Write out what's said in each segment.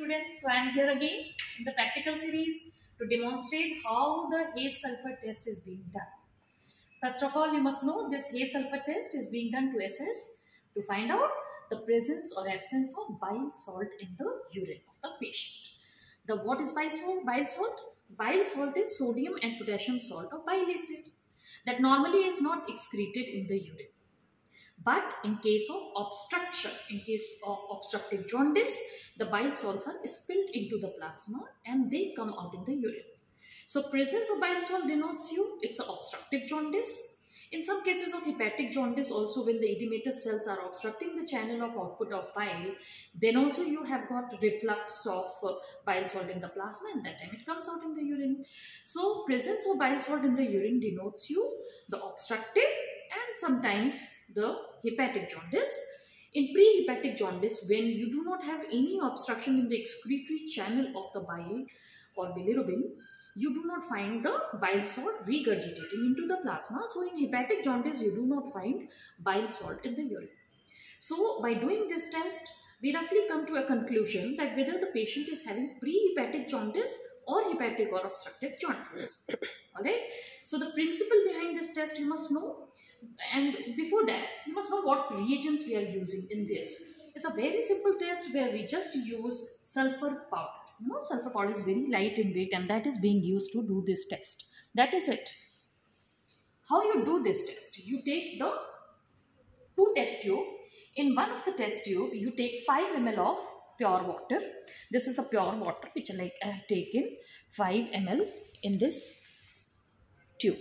students, so I am here again in the practical series to demonstrate how the Hayes sulfur test is being done. First of all, you must know this Hayes sulfur test is being done to assess, to find out the presence or absence of bile salt in the urine of the patient. What is bile salt? Bile salt? Bile salt is sodium and potassium salt of bile acid that normally is not excreted in the urine. But in case of obstruction, in case of obstructive jaundice, the bile salts are spilled into the plasma and they come out in the urine. So presence of bile salt denotes it's an obstructive jaundice. In some cases of hepatic jaundice also, when the edematous cells are obstructing the channel of output of bile, then also you have got reflux of bile salt in the plasma, and that time it comes out in the urine. So presence of bile salt in the urine denotes the obstructive and sometimes the hepatic jaundice. In pre-hepatic jaundice, when you do not have any obstruction in the excretory channel of the bile or bilirubin, you do not find the bile salt regurgitating into the plasma. So in hepatic jaundice, you do not find bile salt in the urine. So by doing this test, we roughly come to a conclusion that whether the patient is having pre-hepatic jaundice or hepatic or obstructive jaundice. Alright. So the principle behind this test you must know. And before that, you must know what reagents we are using in this. It's a very simple test where we just use sulfur powder. Sulfur powder is very light in weight and that is being used to do this test. That is it. How you do this test? You take the two test tube. In one of the test tube, you take 5 ml of pure water. This is the pure water which I have taken 5 ml in this tube.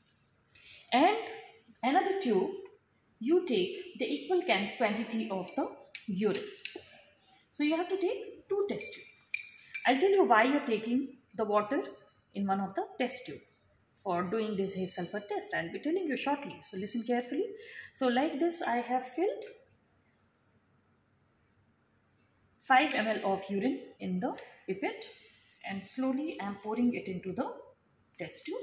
And another tube, you take the equal quantity of the urine. So you have to take 2 test tubes. I'll tell you why you're taking the water in one of the test tube for doing this Hayes sulfur test. I'll be telling you shortly. So listen carefully. So like this, I have filled 5 ml of urine in the pipette and slowly I'm pouring it into the test tube.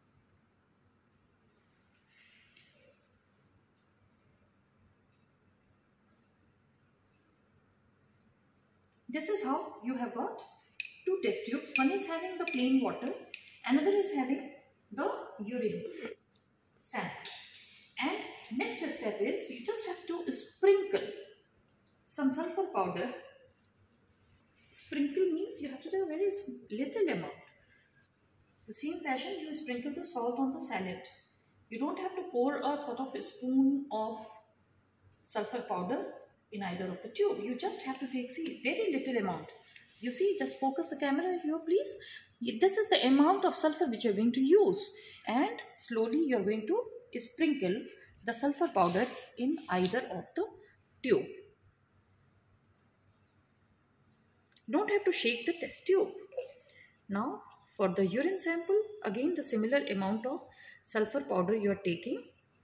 This is how you have got 2 test tubes. One is having the plain water, another is having the urine sample. And next step is you just have to sprinkle some sulfur powder. Sprinkle means you have to do a very little amount. The same fashion you sprinkle the salt on the salad. You don't have to pour a sort of a spoon of sulfur powder in either of the tube. You just have to take, very little amount. You see, just focus the camera here please. This is the amount of sulfur which you are going to use, and slowly you are going to sprinkle the sulfur powder in either of the tube. Don't have to shake the test tube. Now for the urine sample, again the similar amount of sulfur powder you are taking.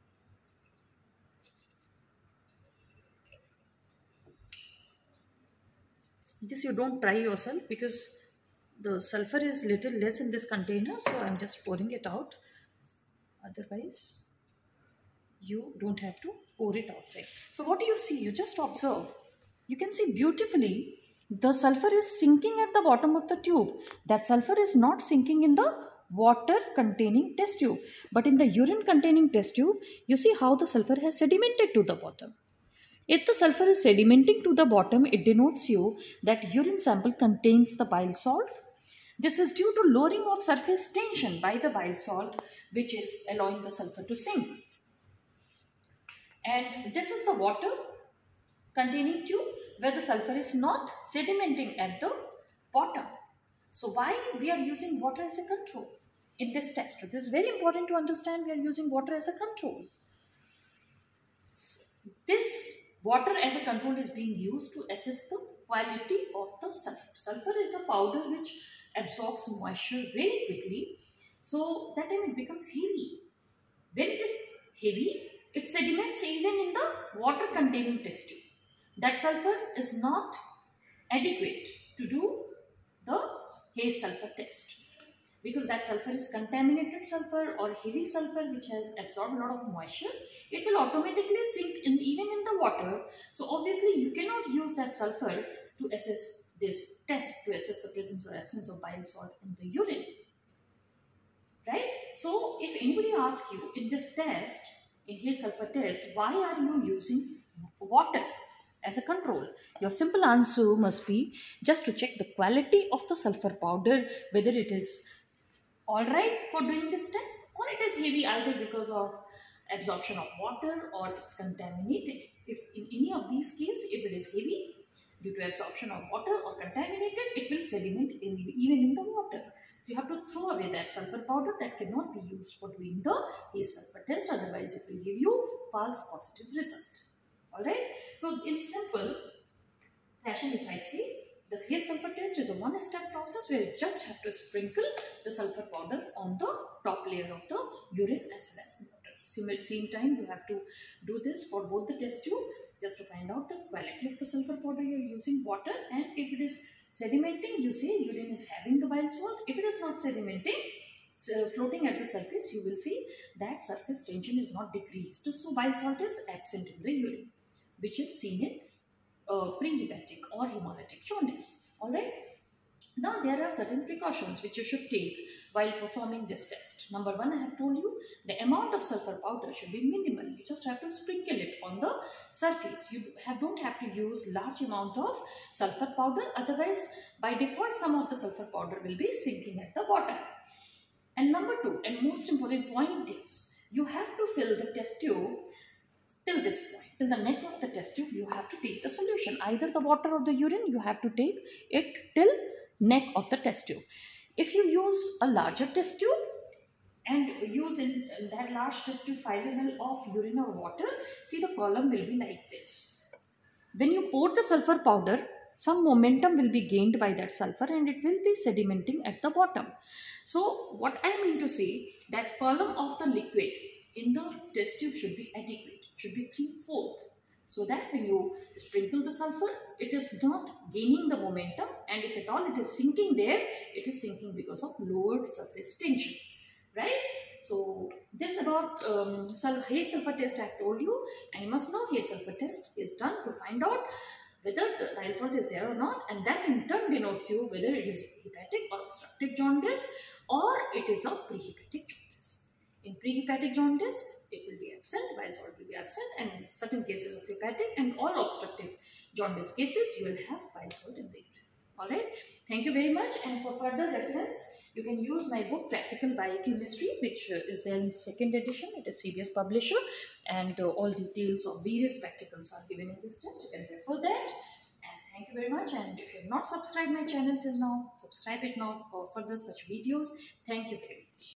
This you don't try yourself because the sulfur is little less in this container, so I'm just pouring it out. Otherwise you don't have to pour it outside. So what do you see? You just observe. You can see beautifully the sulfur is sinking at the bottom of the tube. That sulfur is not sinking in the water containing test tube, but in the urine containing test tube, you see how the sulfur has sedimented to the bottom. If the sulfur is sedimenting to the bottom, it denotes that urine sample contains the bile salt. This is due to lowering of surface tension by the bile salt, which is allowing the sulfur to sink. And this is the water containing tube where the sulfur is not sedimenting at the bottom. So why we are using water as a control in this test? This is very important to understand. We are using water as a control. This water as a control is being used to assess the quality of the sulfur. Sulfur is a powder which absorbs moisture very quickly. So that time it becomes heavy. When it is heavy, it sediments even in the water containing test tube. That sulfur is not adequate to do the Hayes sulfur test, because that sulfur is contaminated sulfur or heavy sulfur which has absorbed a lot of moisture. It will automatically sink in even in the water. So obviously you cannot use that sulfur to assess this test to assess the presence or absence of bile salt in the urine, right? So if anybody asks you in this test, in Hayes sulfur test, why are you using water as a control, your simple answer must be just to check the quality of the sulfur powder, whether it is alright for doing this test or it is heavy either because of absorption of water or it's contaminated. If in any of these cases, if it is heavy due to absorption of water or contaminated, it will sediment even in the water. You have to throw away that sulfur powder. That cannot be used for doing the Hayes sulfur test, otherwise it will give you false positive result. Alright, so in simple fashion, if I say, the Hayes sulfur test is a one-step process where you just have to sprinkle the sulfur powder on the top layer of the urine as well as the water. Same time you have to do this for both the test tube, just to find out the quality of the sulfur powder you are using, water, and if it is sedimenting, you say urine is having the bile salt. If it is not sedimenting, floating at the surface, you will see that surface tension is not decreased. So bile salt is absent in the urine, which is seen in prehepatic or hemolytic jaundice. Alright. Now there are certain precautions which you should take while performing this test. Number one, I have told you the amount of sulfur powder should be minimal. You just have to sprinkle it on the surface. You don't have to use large amount of sulfur powder, otherwise by default some of the sulfur powder will be sinking at the bottom. And number two, and most important point is, you have to fill the test tube till this point. Till the neck of the test tube, you have to take the solution. Either the water or the urine, you have to take it till neck of the test tube. If you use a larger test tube and use in that large test tube 5 ml of urine or water, see the column will be like this. When you pour the sulfur powder, some momentum will be gained by that sulfur and it will be sedimenting at the bottom. So what I mean to say, that column of the liquid in the test tube should be adequate, should be 3/4, so that when you sprinkle the sulfur, it is not gaining the momentum, and if at all it is sinking there, it is sinking because of lowered surface tension, right? So this about Hayes sulfur test I have told you, and you must know Hayes sulfur test is done to find out whether the bile salt is there or not, and that in turn denotes you whether it is hepatic or obstructive jaundice or it is a prehepatic jaundice. In prehepatic jaundice, it will be absent, bile salt will be absent, and in certain cases of hepatic and all obstructive jaundice cases, you will have bile salt in the urine. Alright, thank you very much, and for further reference, you can use my book Practical Biochemistry, which is there in the second edition. It is CBS publisher, and all details of various practicals are given in this test. You can refer that. And thank you very much, and if you have not subscribed my channel till now, subscribe it now for further such videos. Thank you very much.